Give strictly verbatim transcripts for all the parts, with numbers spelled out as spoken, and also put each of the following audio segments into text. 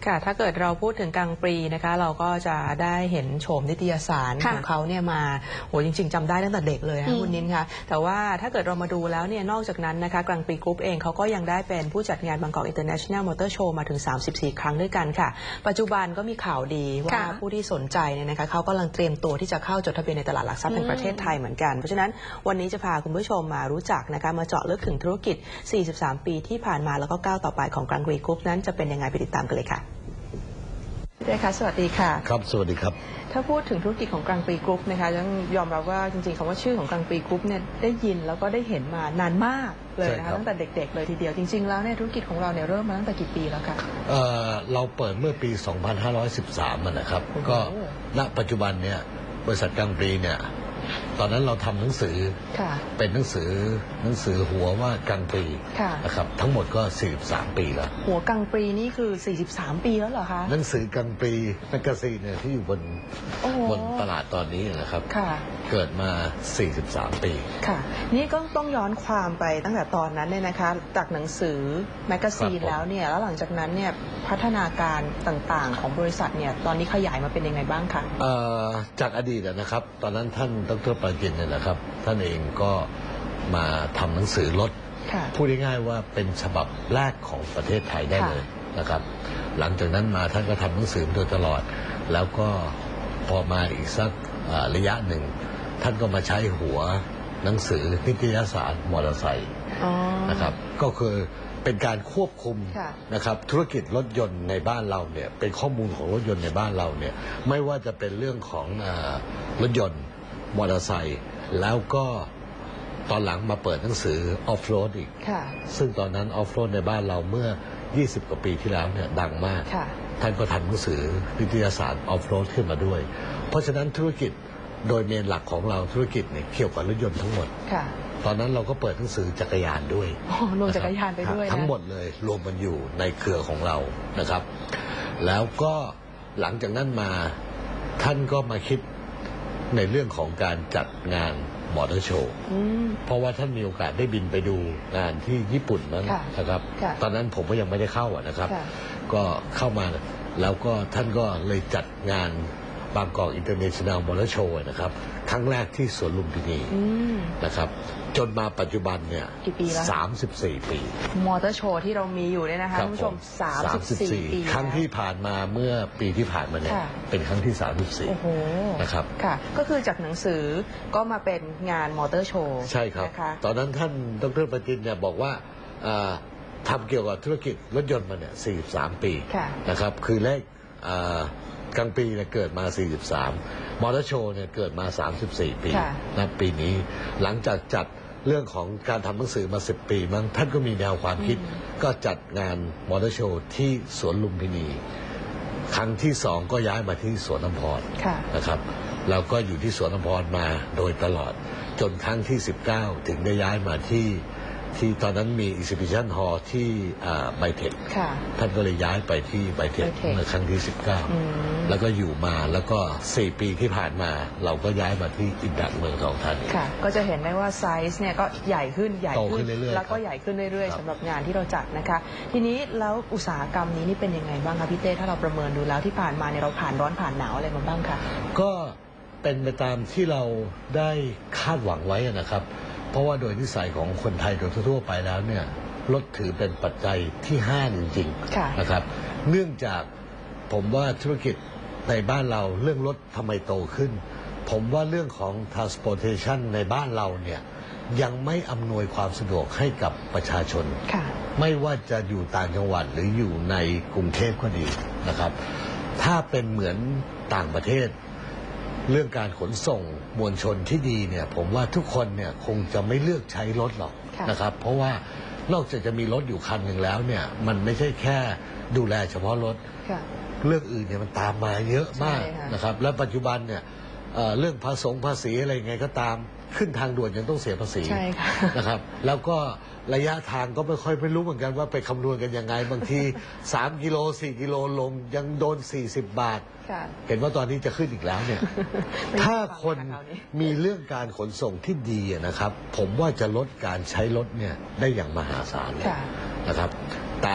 ค่ะถ้าเกิดเราพูดถึงกังปรีนะคะเราก็จะได้เห็นโฉมนิตยสารของเขาเนี่ยมาโหจริงๆจำได้ตั้งแต่เด็กเลยนะคุณนิ้นคะแต่ว่าถ้าเกิดเรามาดูแล้วเนี่ยนอกจากนั้นนะคะกังปรีกรุ๊ปเองเขาก็ยังได้เป็นผู้จัดงานบางกอก International Motor Show มาถึงสามสิบสี่ครั้งด้วยกันค่ะปัจจุบันก็มีข่าวดีว่าผู้ที่สนใจเนี่ยนะคะเขากำลังเตรียมตัวที่จะเข้าจดทะเบียนในตลาดหลักทรัพย์แห่งประเทศไทยเหมือนกันเพราะฉะนั้นวันนี้จะพาคุณผู้ชมมารู้จักนะคะมาเจาะลึกถึงธุรกิจสี่สิบสามปีที่ผ่านมาแล้วก็ก้าวต่อไปของกังปรีกรุ๊ปนั้นจะเป็นยังไงไปติดตามกันเลยค่ะพี่เต้คะสวัสดีค่ะครับสวัสดีครับถ้าพูดถึงธุรกิจของกังปรีกรุ๊ปนะคะยังยอมรับว่าจริงๆคำว่าชื่อของกังปรีกรุ๊ปเนี่ยได้ยินแล้วก็ได้เห็นมานานมากเลยนะคะตั้งแต่เด็กๆเลยทีเดียวจริงๆแล้วเนี่ยธุรกิจของเราเนี่ยเริ่มมาตั้งแต่กี่ปีแล้วคะเอ่อเราเปิดเมื่อปี สองพันห้าร้อยสิบสาม นะครับก็ณปัจจุบันเนี่ยบริษัทกังปรีเนี่ยตอนนั้นเราทำหนังสือเป็นหนังสือหนังสือหัวว่ากังปรีนะครับทั้งหมดก็สี่สิบสามปีแล้วหัวกังปรีนี่คือสี่สิบสามปีแล้วเหรอคะหนังสือกังปรีแมกกาซีนเนี่ยที่อยู่บนบนตลาดตอนนี้นะครับเกิดมาสี่สิบสามปีค่ะนี่ก็ต้องย้อนความไปตั้งแต่ตอนนั้นเนี่ยนะคะจากหนังสือแมกกาซีนแล้วเนี่ยแล้วหลังจากนั้นเนี่ยพัฒนาการต่างๆของบริษัทเนี่ยตอนนี้ขยายมาเป็นยังไงบ้างคะจากอดีตนะครับตอนนั้นท่านดร.ปราจินเนี่ยนะครับท่านเองก็มาทำหนังสือรถพูดง่ายๆว่าเป็นฉบับแรกของประเทศไทยได้เลยนะครับหลังจากนั้นมาท่านก็ทำหนังสือโดยตลอดแล้วก็พอมาอีกสักระยะหนึ่งท่านก็มาใช้หัวหนังสือนิตยสารมอเตอร์ไซค์นะครับก็คือเป็นการควบคุมนะครับธุรกิจรถยนต์ในบ้านเราเนี่ยเป็นข้อมูลของรถยนต์ในบ้านเราเนี่ยไม่ว่าจะเป็นเรื่องของรถยนต์มอเตอร์ไซค์แล้วก็ตอนหลังมาเปิดหนังสือออฟโรดอีกซึ่งตอนนั้นออฟโรดในบ้านเราเมื่อยี่สิบกว่าปีที่แล้วเนี่ยดังมากท่านก็ทำหนังสือนิตยสารออฟโรดขึ้นมาด้วยเพราะฉะนั้นธุรกิจโดยเมนหลักของเราธุรกิจเนี่ยเกี่ยวกับรถยนต์ทั้งหมดตอนนั้นเราก็เปิดหนังสือจักรยานด้วยรวมจักรยานไปด้วยทั้งหมดเลยรวมมันอยู่ในเครือของเรานะครับแล้วก็หลังจากนั้นมาท่านก็มาคิดในเรื่องของการจัดงานมอเตอร์โชว์เพราะว่าท่านมีโอกาสได้บินไปดูงานที่ญี่ปุ่นนั้นนะครับตอนนั้นผมก็ยังไม่ได้เข้านะครับก็เข้ามาแล้วก็ท่านก็เลยจัดงานบางกอกอินเตอร์เนชั่นแนลมอเตอร์โชว์นะครับครั้งแรกที่สวนลุมพินีนะครับจนมาปัจจุบันเนี่ยสามสิบสี่ปีมอเตอร์โชว์ที่เรามีอยู่เนี่ยนะคะคุณผู้ชมสามสิบสี่ปีครั้งที่ผ่านมาเมื่อปีที่ผ่านมาเนี่ยเป็นครั้งที่สามสิบสี่นะครับค่ะก็คือจากหนังสือก็มาเป็นงานมอเตอร์โชว์ใช่ครับตอนนั้นท่านดร.ปราจินเนี่ยบอกว่าทำเกี่ยวกับธุรกิจรถยนต์มาเนี่ยสี่สิบสามปีนะครับคือเลขกังปรีเนี่ยเกิดมาสี่สิบสามมอเตอร์โชว์เนี่ยเกิดมาสามสิบสี่ปีนะปีนี้หลังจากจัดเรื่องของการทำหนังสือมาสิบปีมั้งท่านก็มีแนวความคิดก็จัดงานมอเตอร์โชว์ที่สวนลุมพินีครั้งที่สองก็ย้ายมาที่สวนน้ำพรนะครับแล้วก็อยู่ที่สวนน้ำพรมาโดยตลอดจนครั้งที่สิบเก้าถึงได้ย้ายมาที่ที่ตอนนั้นมี Exhibition Hall ที่ไบเทคท่านก็เลยย้ายไปที่ไบเทคเมื่อครั้งที่สิบเก้าแล้วก็อยู่มาแล้วก็สี่ปีที่ผ่านมาเราก็ย้ายมาที่อินดักเมืองทองธานีก็จะเห็นได้ว่าไซส์เนี่ยก็ใหญ่ขึ้นใหญ่ขึ้นแล้วก็ใหญ่ขึ้นเรื่อยๆสำหรับงานที่เราจัดนะคะทีนี้แล้วอุตสาหกรรมนี้นี่เป็นยังไงบ้างคะพี่เต้ถ้าเราประเมินดูแล้วที่ผ่านมาเนี่ยเราผ่านร้อนผ่านหนาวอะไรมาบ้างคะก็เป็นไปตามที่เราได้คาดหวังไว้นะครับเพราะว่าโดยนิสัยของคนไทยโดยทั่วไปแล้วเนี่ยรถถือเป็นปัจจัยที่ห้าจริงๆนะครับเนื่องจากผมว่าธุรกิจในบ้านเราเรื่องรถทำไมโตขึ้นผมว่าเรื่องของ transportation ในบ้านเราเนี่ยยังไม่อำนวยความสะดวกให้กับประชาชนไม่ว่าจะอยู่ต่างจังหวัดหรืออยู่ในกรุงเทพก็ดีนะครับถ้าเป็นเหมือนต่างประเทศเรื่องการขนส่งมวลชนที่ดีเนี่ยผมว่าทุกคนเนี่ยคงจะไม่เลือกใช้รถหรอกนะครับเพราะว่านอกจากจะมีรถอยู่คันหนึ่งแล้วเนี่ยมันไม่ใช่แค่ดูแลเฉพาะรถเรื่องอื่นเนี่ยมันตามมาเยอะมากนะครับและปัจจุบันเนี่ยเรื่องภาษีภาษีอะไรไงก็ตามขึ้นทางด่วนยังต้องเสียภาษีนะครับแล้วก็ระยะทางก็ไม่ค่อยไม่รู้เหมือนกันว่าไปคำนวณกันยังไงบางทีสามกิโลสี่กิโลลงยังโดนสี่สิบบาทเห็นว่าตอนนี้จะขึ้นอีกแล้วเนี่ยถ้าคนมีเรื่องการขนส่งที่ดีนะครับผมว่าจะลดการใช้รถเนี่ยได้อย่างมหาศาลนะครับแต่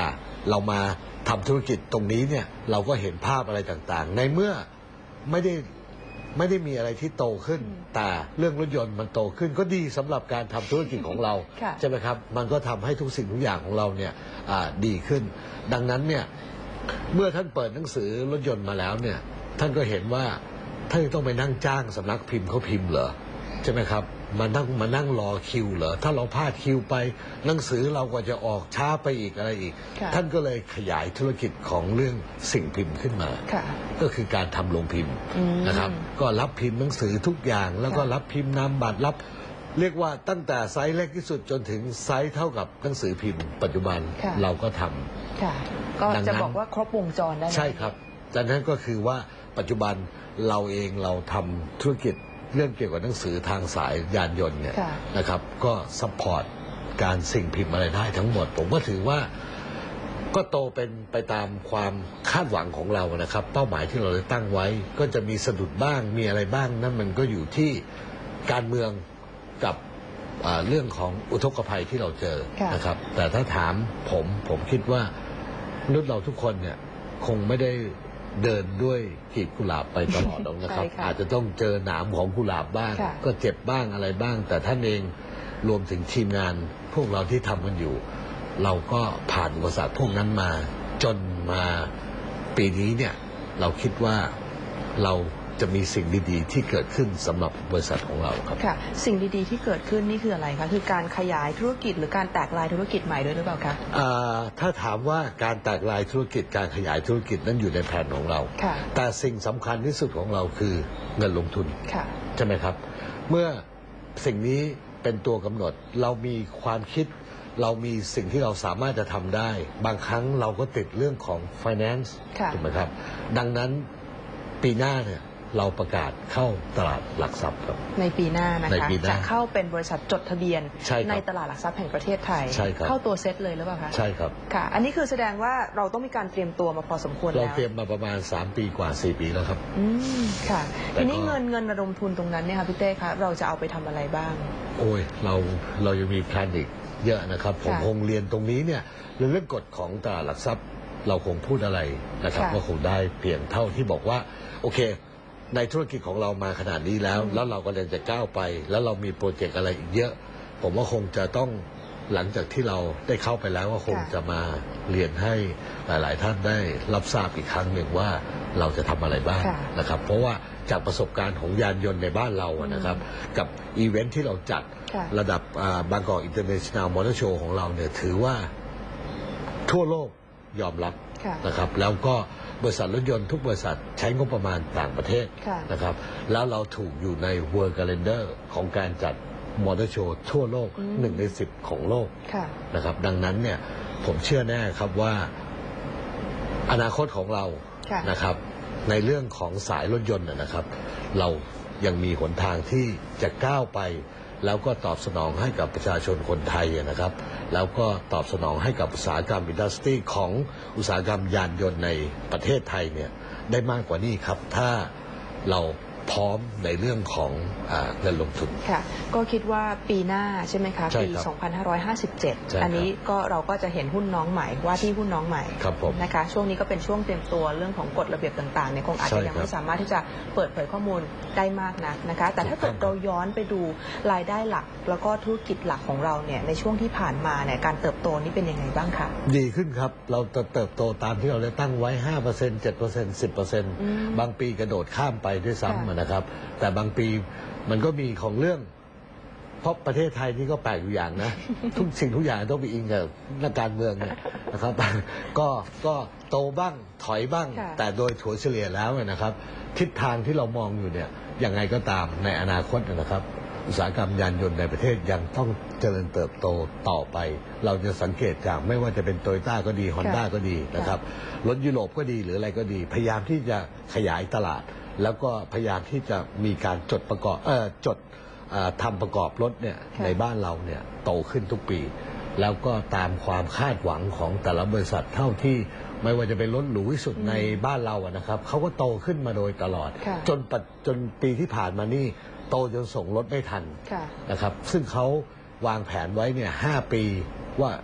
เรามาทำธุรกิจตรงนี้เนี่ยเราก็เห็นภาพอะไรต่างๆในเมื่อไม่ได้ไม่ได้มีอะไรที่โตขึ้นแต่เรื่องรถยนต์มันโตขึ้นก็ดีสำหรับการทำธุรกิจของเราใช่ไหมครับมันก็ทำให้ทุกสิ่งทุกอย่างของเราเนี่ยดีขึ้นดังนั้นเนี่ยเมื่อท่านเปิดหนังสือรถยนต์มาแล้วเนี่ยท่านก็เห็นว่าท่านต้องไปนั่งจ้างสำนักพิมพ์เขาพิมพ์เหรอใช่ไหมครับมานั่งมานั่งรอคิวเหรอถ้าเราพลาดคิวไปหนังสือเราก็จะออกช้าไปอีกอะไรอีกท่านก็เลยขยายธุรกิจของเรื่องสิ่งพิมพ์ขึ้นมาก็คือการทำโรงพิมพ์นะครับก็รับพิมพ์หนังสือทุกอย่างแล้วก็รับพิมพ์นามบัตรรับเรียกว่าตั้งแต่ไซส์เล็กที่สุดจนถึงไซส์เท่ากับหนังสือพิมพ์ปัจจุบันเราก็ทำก็จะบอกว่าครบวงจรได้ใช่ครับดังนั้นก็คือว่าปัจจุบันเราเองเราทำธุรกิจเรื่องเกี่ยวกับหนังสือทางสายยานยนต์เนี่ยนะครับก็ซัพพอร์ตการสิ่งพิมพ์อะไรได้ทั้งหมดผมก็ถือว่าก็โตเป็นไปตามความคาดหวังของเรานะครับเป้าหมายที่เราได้ตั้งไว้ก็จะมีสะดุดบ้างมีอะไรบ้างนั่นมันก็อยู่ที่การเมืองกับเรื่องของอุทกภัยที่เราเจอนะครับแต่ถ้าถามผมผมคิดว่ามนุษย์เราทุกคนเนี่ยคงไม่ได้เดินด้วยกลีบกุหลาบไปตลอดหรอกนะครับ อาจจะต้องเจอหนามของกุหลาบบ้างก็เจ็บบ้างอะไรบ้างแต่ท่านเองรวมถึงทีมงานพวกเราที่ทำกันอยู่เราก็ผ่านอุปสรรคพวกนั้นมาจนมาปีนี้เนี่ยเราคิดว่าเราจะมีสิ่งดีๆที่เกิดขึ้นสำหรับบริษัทของเราครับค่ะสิ่งดีๆที่เกิดขึ้นนี่คืออะไรคะคือการขยายธุรกิจหรือการแตกลายธุรกิจใหม่ด้วยหรือเปล่าคะถ้าถามว่าการแตกลายธุรกิจการขยายธุรกิจนั้นอยู่ในแผนของเราแต่สิ่งสำคัญที่สุดของเราคือเงินลงทุนใช่ไหมครับเมื่อสิ่งนี้เป็นตัวกำหนดเรามีความคิดเรามีสิ่งที่เราสามารถจะทำได้บางครั้งเราก็ติดเรื่องของ finance ถูกไหมครับดังนั้นปีหน้าเนี่ยเราประกาศเข้าตลาดหลักทรัพย์ครับในปีหน้านะคะจะเข้าเป็นบริษัทจดทะเบียนใ, ในตลาดหลักทรัพย์แห่งประเทศไทยเข้าตัวเซตเลยหรือเปล่าคะใช่ครับค่ะอันนี้คือแสดงว่าเราต้องมีการเตรียมตัวมาพอสมควรแล้วเราเตรียมมาประมาณสามปีกว่าสี่ปีแล้วครับอืมค่ะทีนี้เงินเงินระดมทุนตรงนั้นเนี่ยค่ะพี่เต้คะเราจะเอาไปทำอะไรบ้างโอ้ยเราเรายังมีแพลนอีกเยอะนะครับผมคงเรียนตรงนี้เนี่ยเรื่องกฎของตลาดหลักทรัพย์เราคงพูดอะไรนะครับก็คงได้เพียงเท่าที่บอกว่าโอเคในธุรกิจของเรามาขนาดนี้แล้วแล้วเราก็ยังจะก้าวไปแล้วเรามีโปรเจกต์อะไรอีกเยอะผมว่าคงจะต้องหลังจากที่เราได้เข้าไปแล้วก็คงจะมาเรียนให้หลายๆท่านได้รับทราบอีกครั้งหนึ่งว่าเราจะทำอะไรบ้างนะครับเพราะว่าจากประสบการณ์ของยานยนต์ในบ้านเรานะครับกับอีเวนท์ที่เราจัดระดับบางกอกอินเตอร์เนชั่นแนลมอเตอร์โชว์ของเราเนี่ยถือว่าทั่วโลกยอมรับนะครับแล้วก็บริษัทรถยนต์ทุกบริษัทใช้งบประมาณต่างประเทศนะครับแล้วเราถูกอยู่ใน World Calendar ของการจัดมอเตอร์โชว์ทั่วโลกหนึ่งในสิบของโลกนะครับดังนั้นเนี่ยผมเชื่อแน่ครับว่าอนาคตของเรานะครับในเรื่องของสายรถยนต์นะครับเรายังมีหนทางที่จะก้าวไปแล้วก็ตอบสนองให้กับประชาชนคนไทยนะครับแล้วก็ตอบสนองให้กับอุตสาหกรรมอินดัสทรีของอุตสาหกรรมยานยนต์ในประเทศไทยเนี่ยได้มากกว่านี้ครับถ้าเราพร้อมในเรื่องของเงินลงทุนค่ะก็คิดว่าปีหน้าใช่ไหมคะปีสองพันห้าร้อยห้าสิบเจ็ดอันนี้ก็เราก็จะเห็นหุ้นน้องใหม่ว่าที่หุ้นน้องใหม่นะคะช่วงนี้ก็เป็นช่วงเตรียมตัวเรื่องของกฎระเบียบต่างๆเนี่ยคงอาจจะยังไม่สามารถที่จะเปิดเผยข้อมูลได้มากนักนะคะแต่ถ้าเกิดเราย้อนไปดูรายได้หลักแล้วก็ธุรกิจหลักของเราเนี่ยในช่วงที่ผ่านมาเนี่ยการเติบโตนี่เป็นยังไงบ้างคะดีขึ้นครับเราเติบโตตามที่เราได้ตั้งไว้ ห้าเปอร์เซ็นต์ เจ็ดเปอร์เซ็นต์ สิบเปอร์เซ็นต์ บางปีกระโดดข้ามไปด้วยซ้ำนะครับแต่บางปีมันก็มีของเรื่องเพราะประเทศไทยนี่ก็แปลกอยู่อย่างนะ ทุกสิ่งทุกอย่างต้องไปอิงกับนักการเมืองนะครับก็ก็โตบ้างถอยบ้างแต่โดยถัวเฉลี่ยแล้วนะครับทิศทางที่เรามองอยู่เนี่ยยังไงก็ตามในอนาคตนะครับอุตสาหกรรมยานยนต์ในประเทศยังต้องเจริญเติบโตต่อไปเราจะสังเกตจากไม่ว่าจะเป็นโตโยต้าก็ดีฮอนด้าก็ดีนะครับรถยุโรปก็ดีหรืออะไรก็ดีพยายามที่จะขยายตลาดแล้วก็พยายามที่จะมีการจดประกอบเอ่อจดทำประกอบรถเนี่ยในบ้านเราเนี่ยโตขึ้นทุกปีแล้วก็ตามความคาดหวังของแต่ละบริษัทเท่าที่ไม่ว่าจะเป็นรถหรูที่สุดในบ้านเราอะนะครับเขาก็โตขึ้นมาโดยตลอดจนจนปีที่ผ่านมานี่โตจนส่งรถไม่ทันนะครับซึ่งเขาวางแผนไว้เนี่ยห้าปีว่า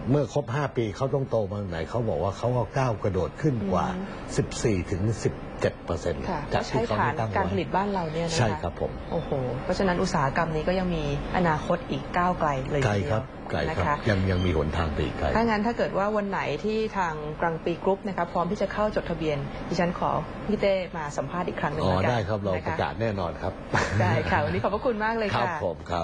เมื่อครบห้าปีเขาต้องโตมาไหนเขาบอกว่าเขาก็ก้าวกระโดดขึ้นกว่า สิบสี่ถึงสิบเจ็ดเปอร์เซ็นต์จากที่เขาได้ตั้งไว้การผลิตบ้านเราเนี่ยนะคะใช่ครับผมโอ้โหเพราะฉะนั้นอุตสาหกรรมนี้ก็ยังมีอนาคตอีกก้าวไกลเลยไกลครับไกลครับยังยังมีหนทางไปอีกไกลถ้างั้นถ้าเกิดว่าวันไหนที่ทางกรังปีกรุ๊ปนะคะพร้อมที่จะเข้าจดทะเบียนดิฉันขอพี่เต้มาสัมภาษณ์อีกครั้งหนึ่งอ๋อแล้วกันได้ครับเราประกาศแน่นอนครับได้ค่ะวันนี้ขอบพระคุณมากเลยค่ะครับผมครับ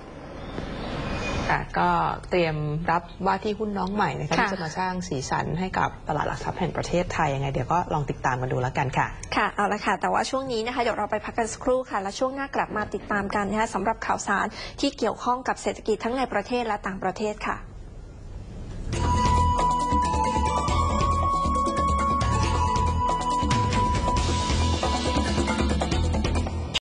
ก็เตรียมรับว่าที่หุ้นน้องใหม่นะคะที่จะมาสร้างสีสันให้กับตลาดหลักทรัพย์แห่งประเทศไทยยังไงเดี๋ยวก็ลองติดตามกันดูแล้วกันค่ะค่ะเอาละค่ะแต่ว่าช่วงนี้นะคะเดี๋ยวเราไปพักกันสักครู่ค่ะและช่วงหน้ากลับมาติดตามกันนะคะสำหรับข่าวสารที่เกี่ยวข้องกับเศรษฐกิจทั้งในประเทศและต่างประเทศค่ะ